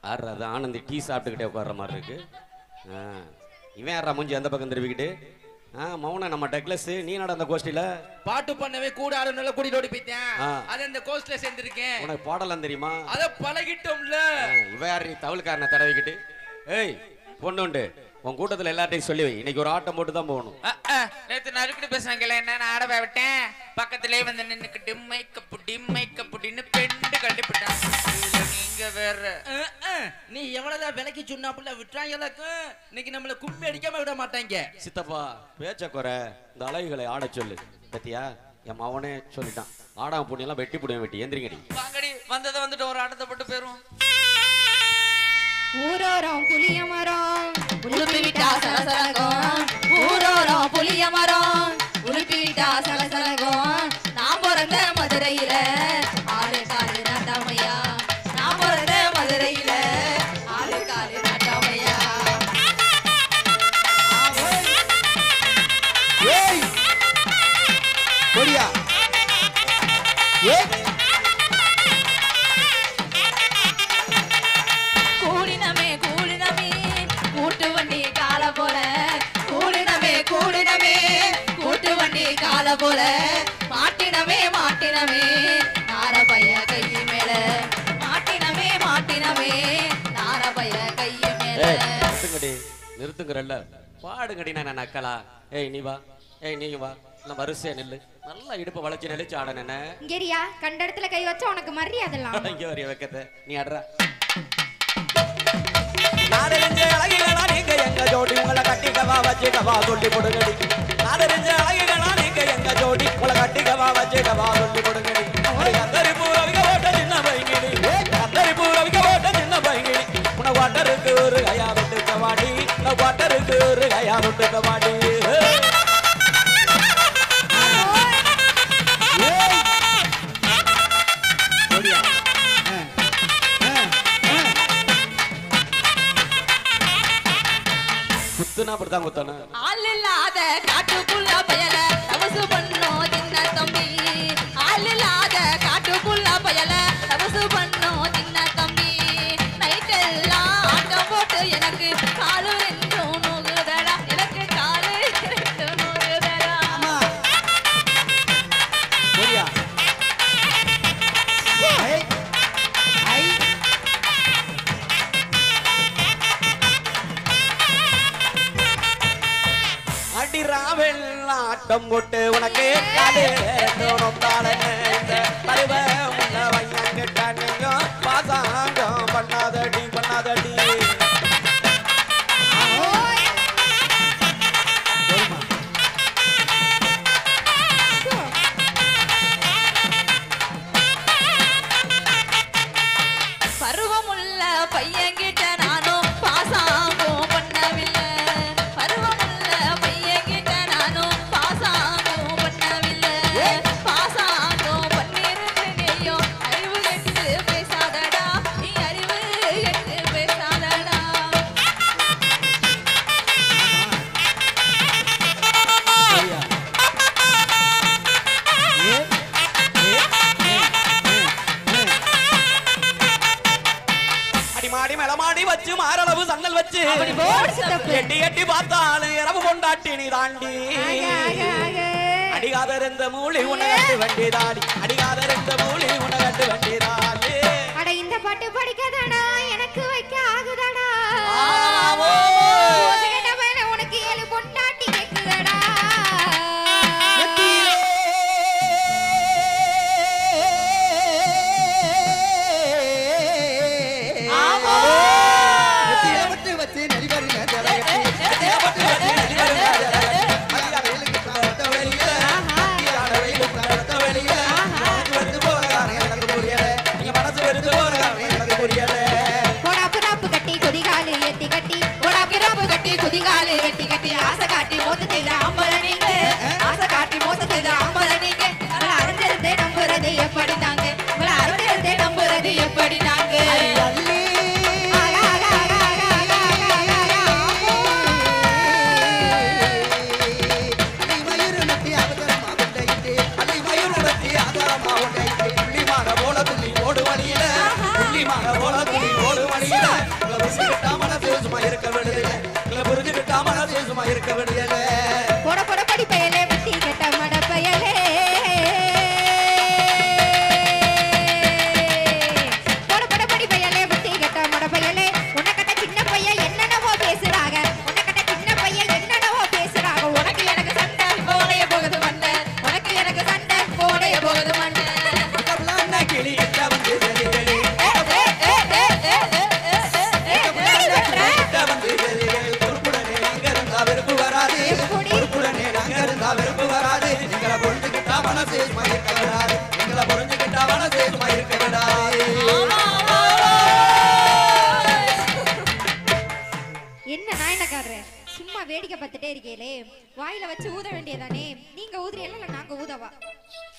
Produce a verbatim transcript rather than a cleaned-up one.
ஆறு அது ஆனந்தி டீ சாப்பிட்டுக்கிட்டே உட்கார்ற மாதிரி இருக்கு. இவன் யாரா மூஞ்சி அந்த பக்கம் திரும்பிக்கிட்டு? ஆ மௌன நம்ம டெக்லஸ் நீ நட அந்த கோஷ்டில பாட்டு பண்ணவே கூட ஆடுனால கூட்டிட்டு ஓடி போயிட்டேன். அது அந்த கோஷ்டில சேர்ந்திருக்கேன். உனக்கு பாடலாம் தெரியுமா? அத பழகிட்டோம்ல. இவ யாரு தவளுக்காரனை தடவிக்கிட்டு? ஏய் பொண்ணுண்டு உன் கூட்டத்துல எல்லார்ட்டையும் சொல்லி வை, இன்னைக்கு ஒரு ஆட்டம் போட்டு தான் போகணும். நேத்து நறுக்கிட்டு பேசுனாங்கல்ல, என்ன நான் ஆட விட்டேன். பக்கத்திலே வந்து நின்னுக்கிட்டு மைக்கப்பு டிம்மைக்கப்புடின்னு பெண்டு கண்டுபிட்டான். நீங்க வேற நீ எவ்வளவுதான் விலைக்கு சொன்னாப்புல விட்டுறாங்களுக்கு இன்னைக்கு நம்மள கும்பி அடிக்காம விட மாட்டாங்க. சித்தப்பா பேச்ச குறை, இந்த அழகுகளை ஆட சொல்லு. பத்தியா என் மவனே சொல்லிட்டான், ஆடாம புண்ணியெல்லாம் வெட்டி புடியும் வெட்டி எந்திரிங்கடி. வாங்கடி வந்ததை வந்துட்டு ஒரு ஆட்டத்தை போட்டு போயிரும். ஊரோரம் புளிய மரம் உளுப்பி விட்டா சலசலகம், ஊரோரம் புளிய மரம் உளுப்பி விட்டா சலசலகம். நான் பிறந்த மதுரையில ஆளு காலு நாட்டாமையா, நான் பிறந்த மதுரையில ஆளு காலு நாட்டாமையா. ஏய் கொடியா ஏய் கூடினமே கூடினமே கூட்டு வண்டி கால போல, கூடினமே கூடினமே கூட்டு வண்டி கால போல. மாட்டினமே மாட்டினமே நாரபய கை மேல, மாட்டினமே மாட்டினமே நாரபய கை மேல. நிறுத்துங்கடி நிறுத்துங்கறல்ல, பாடுங்கடி. நான் நக்கலா? ஏய் நீ வா, ஏய் நீங்க வா, நான் வரிசையா நில்லு. நல்லா இடுப்பு வளைச்சு நெளிச்சு ஆடனே. இங்கேரியா கண்ட இடத்துல கை வச்சா உனக்கு மரியாதைலாம். இங்க வரிய வைக்கத்த நீ ஆடுறா. நாதரிஞ்ச அழகிகளா நீங்க எங்க ஜோடி, உங்களை கட்டிக்கவா வச்சுக்கவா சொல்லி கொடுங்கடி. நாதரிஞ்ச அழகிகளா நீங்க எங்க ஜோடி, உங்களை கட்டிக்கவா வச்சுக்கவா சொல்லி கொடுங்கடி. கத்தரி பூரவிக்க ஓட்ட சின்ன பைங்கிடி, கத்தரி பூரவிக்க ஓட்ட சின்ன பைங்கிடி. உன வாட்டருக்கு ஒரு கையா விட்டு கவாடி, வாட்டருக்கு ஒரு கையா விட்டு கவாடி. குத்துனா அப்படிதான் குத்தணும். ஆள் இல்லாத காட்டுக்குள்ள பயல தவசு பண்ணோம் சின்ன தம்பி, ஆள் இல்லாத காட்டுக்குள்ள பயல தவசு பண்ணோம் சின்ன தம்பி. நைட்டெல்லாம் ஆட்டம் போட்டு எனக்கு காலு ரெண்டும் நோகுதடா, எனக்கு காலு ரெண்டும் நோகுதடா. அடி ராவெல்லாம் ஆட்டம் போட்டு உனக்கு பாசாங்கம் பண்ணாதடி பண்ணாதடி. பருவமுள்ள பையன்கிட்ட நானும் பாசாங்கம் பண்ணவில்லை, பருவமுள்ள பையன்கிட்ட நானும் பாசாங்கம் பண்ணவில்லை. பாசாங்கம் பண்ணிருந்து நீயும் அறிவு கெட்டு பேசாதடா, நீ அறிவு கெட்டு பேசாதடா. அடிமாடி மேலமாடி வச்சு மாரளவு சன்னல் வச்சு எட்டி எட்டி பார்த்தாலும் இரவு கொண்டாட்டி நீ தாண்டி. அடிகாத இருந்த மூலி உனகட்டு வண்டிதாடி, அடிகாத இருந்த மூலி உனகட்டு வண்டிதாடி. அட இந்த பாட்டு படிக்கதாடா எனக்கு வைக்க ஆகுதாடா, உனக்கு ஏழு கொண்டாட்டி கேக்குதாடா. குதிகாலு வெட்டி கட்டி ஆசை காட்டி மோச செய்த ஆம்பளை நீங்க, ஆசை காட்டி மோச செய்த ஆம்பளை நீங்க. உங்களை அறிஞ்சிருந்தே நம்புறது எப்படி நாங்க, உங்களை அறிஞ்சிருந்தே நம்புறது எப்படி நாங்க. ஓடு வழியில வேலைக்காரரே, சும்மா வேடிக்கை பார்த்துட்டே இருக்கீங்களே, வாயில வச்சு ஊத வேண்டியதானே? நீங்க ஊதுறீங்களா இல்ல நாங்க ஊதவா?